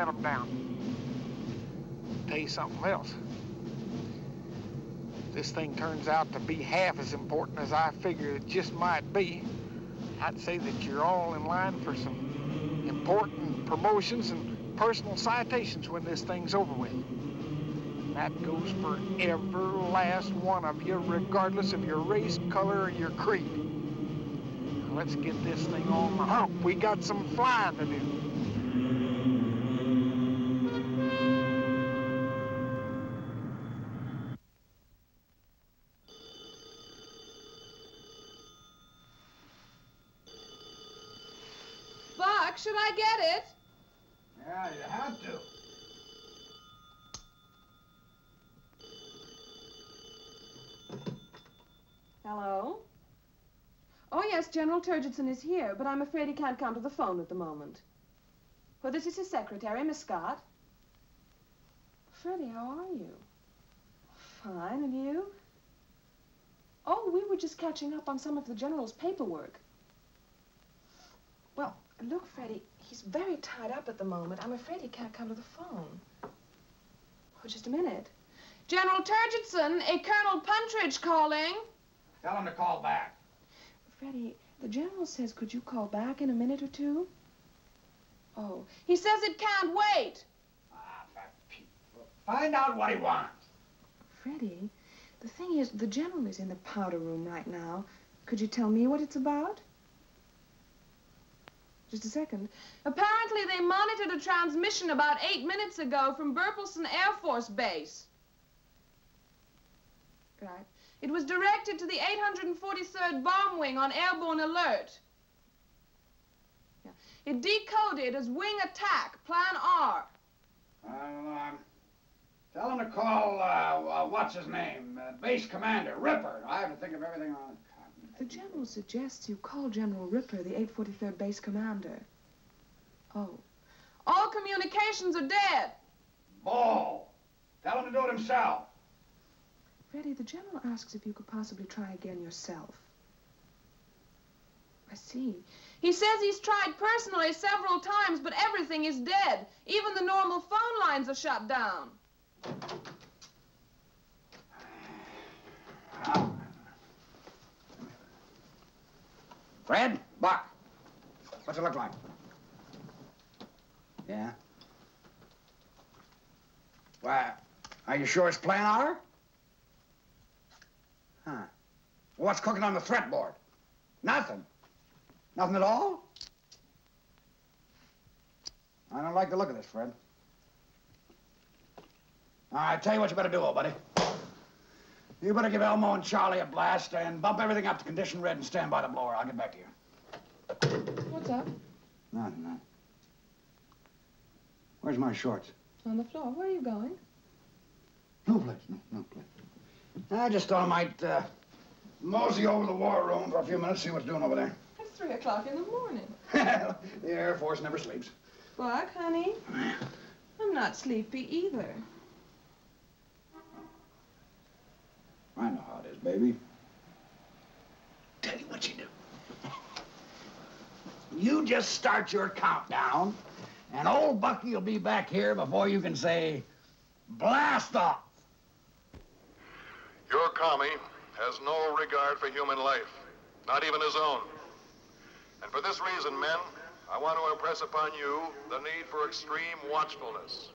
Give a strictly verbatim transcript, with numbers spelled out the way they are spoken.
let them down. Tell you something else. This thing turns out to be half as important as I figured it just might be. I'd say that you're all in line for some important promotions and personal citations when this thing's over with. That goes for every last one of you, regardless of your race, color, or your creed. Now let's get this thing on the hump. We got some flying to do. Buck, should I get it? Yeah, you have to. Hello? Oh, yes, General Turgidson is here, but I'm afraid he can't come to the phone at the moment. Well, this is his secretary, Miss Scott. Freddie, how are you? Fine, and you? Oh, we were just catching up on some of the General's paperwork. Well, look, Freddie, he's very tied up at the moment. I'm afraid he can't come to the phone. Oh, just a minute. General Turgidson, a Colonel Puntridge calling. Tell him to call back. Freddie, the General says, could you call back in a minute or two? Oh, he says it can't wait. Ah, that Pete. Find out what he wants. Freddie, the thing is, the General is in the powder room right now. Could you tell me what it's about? Just a second. Apparently, they monitored a transmission about eight minutes ago from Burpelson Air Force Base. Right. It was directed to the eight hundred forty-third Bomb Wing on airborne alert. Yeah. It decoded as wing attack, plan R. Well, um, tell him to call, uh, uh, what's his name? Uh, Base Commander, Ripper. I have to think of everything on... The General suggests you call General Ripper, the eight forty-third Base Commander. Oh. All communications are dead. Ball. Tell him to do it himself. Freddie, the General asks if you could possibly try again yourself. I see. He says he's tried personally several times, but everything is dead. Even the normal phone lines are shut down. Fred? Buck? What's it look like? Yeah? Why, are you sure it's plan R? Huh. Well, what's cooking on the threat board? Nothing. Nothing at all? I don't like the look of this, Fred. All right, tell you what you better do, old buddy. You better give Elmo and Charlie a blast and bump everything up to condition red and stand by the blower. I'll get back to you. What's up? Nothing, nothing. Where's my shorts? On the floor. Where are you going? No place, no, no place. I just thought I might, uh, mosey over the war room for a few minutes, see what's doing over there. It's three o'clock in the morning. The Air Force never sleeps. Buck, honey, I'm not sleepy either. I know how it is, baby. Tell you what you do. You just start your countdown, and old Bucky will be back here before you can say, blast off. Your commie has no regard for human life, not even his own. And for this reason, men, I want to impress upon you the need for extreme watchfulness.